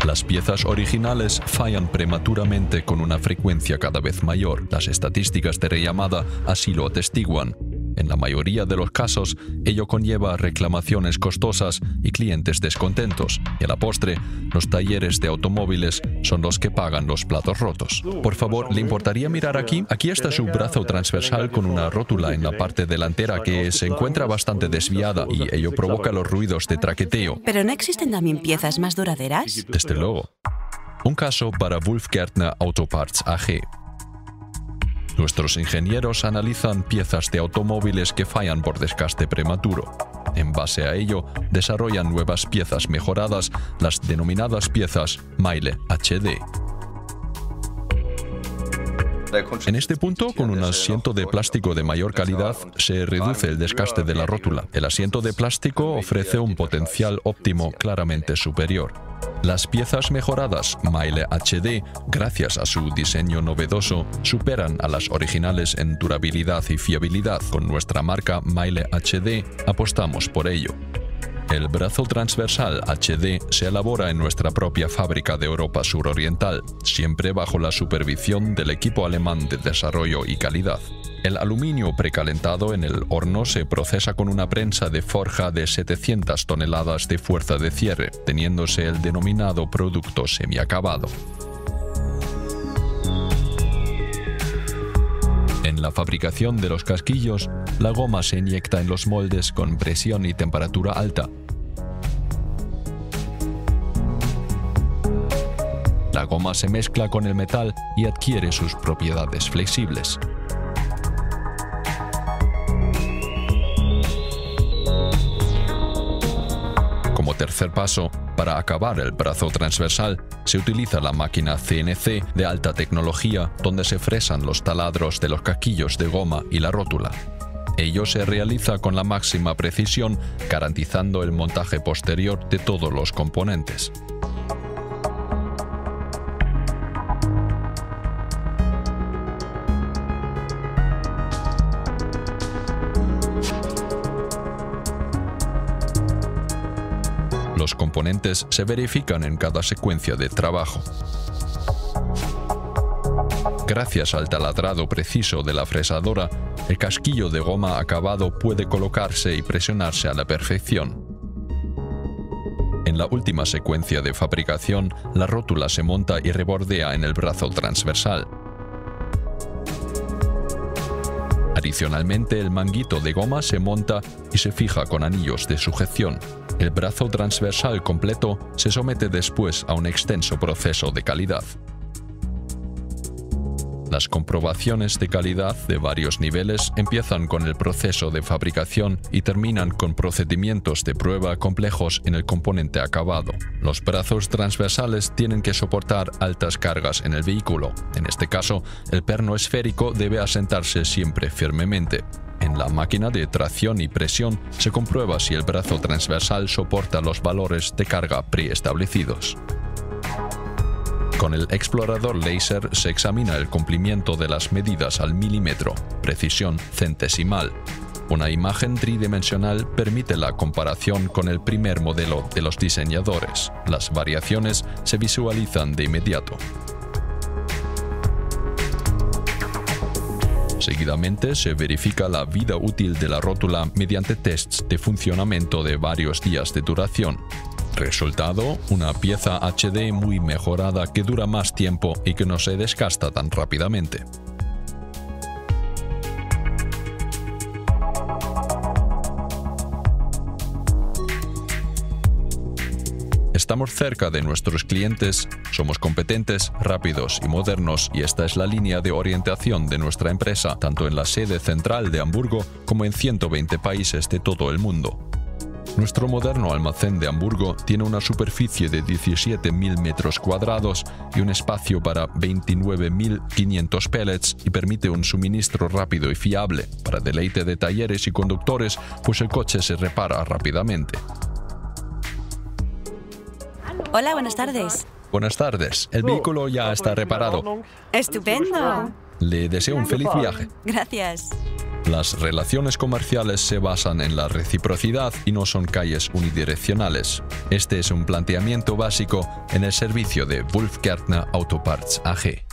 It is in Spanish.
Las piezas originales fallan prematuramente con una frecuencia cada vez mayor. Las estadísticas de rellamada así lo atestiguan. En la mayoría de los casos, ello conlleva reclamaciones costosas y clientes descontentos. Y a la postre, los talleres de automóviles son los que pagan los platos rotos. Por favor, ¿le importaría mirar aquí? Aquí está su brazo transversal con una rótula en la parte delantera que se encuentra bastante desviada y ello provoca los ruidos de traqueteo. ¿Pero no existen también piezas más duraderas? Desde luego. Un caso para Wolf-Gärtner Autoparts AG. Nuestros ingenieros analizan piezas de automóviles que fallan por desgaste prematuro. En base a ello, desarrollan nuevas piezas mejoradas, las denominadas piezas Meyle HD. En este punto, con un asiento de plástico de mayor calidad, se reduce el desgaste de la rótula. El asiento de plástico ofrece un potencial óptimo claramente superior. Las piezas mejoradas Meyle HD, gracias a su diseño novedoso, superan a las originales en durabilidad y fiabilidad. Con nuestra marca Meyle HD apostamos por ello. El brazo transversal HD se elabora en nuestra propia fábrica de Europa suroriental, siempre bajo la supervisión del equipo alemán de desarrollo y calidad. El aluminio precalentado en el horno se procesa con una prensa de forja de 700 toneladas de fuerza de cierre, teniéndose el denominado producto semiacabado. En la fabricación de los casquillos, la goma se inyecta en los moldes con presión y temperatura alta. La goma se mezcla con el metal y adquiere sus propiedades flexibles. Como tercer paso, para acabar el brazo transversal, se utiliza la máquina CNC de alta tecnología donde se fresan los taladros de los casquillos de goma y la rótula. Ello se realiza con la máxima precisión, garantizando el montaje posterior de todos los componentes. Los componentes se verifican en cada secuencia de trabajo. Gracias al taladrado preciso de la fresadora, el casquillo de goma acabado puede colocarse y presionarse a la perfección. En la última secuencia de fabricación, la rótula se monta y rebordea en el brazo transversal. Adicionalmente, el manguito de goma se monta y se fija con anillos de sujeción. El brazo transversal completo se somete después a un extenso proceso de calidad. Las comprobaciones de calidad de varios niveles empiezan con el proceso de fabricación y terminan con procedimientos de prueba complejos en el componente acabado. Los brazos transversales tienen que soportar altas cargas en el vehículo. En este caso, el perno esférico debe asentarse siempre firmemente. En la máquina de tracción y presión se comprueba si el brazo transversal soporta los valores de carga preestablecidos. Con el explorador láser se examina el cumplimiento de las medidas al milímetro, precisión centesimal. Una imagen tridimensional permite la comparación con el primer modelo de los diseñadores. Las variaciones se visualizan de inmediato. Seguidamente se verifica la vida útil de la rótula mediante tests de funcionamiento de varios días de duración. Resultado, una pieza HD muy mejorada que dura más tiempo y que no se desgasta tan rápidamente. Estamos cerca de nuestros clientes, somos competentes, rápidos y modernos y esta es la línea de orientación de nuestra empresa, tanto en la sede central de Hamburgo como en 120 países de todo el mundo. Nuestro moderno almacén de Hamburgo tiene una superficie de 17.000 metros cuadrados y un espacio para 29.500 pallets y permite un suministro rápido y fiable para deleite de talleres y conductores, pues el coche se repara rápidamente. Hola, buenas tardes. Buenas tardes. El vehículo ya está reparado. ¡Estupendo! Le deseo un feliz viaje. Gracias. Las relaciones comerciales se basan en la reciprocidad y no son calles unidireccionales. Este es un planteamiento básico en el servicio de Wolf-Gärtner Autoparts AG.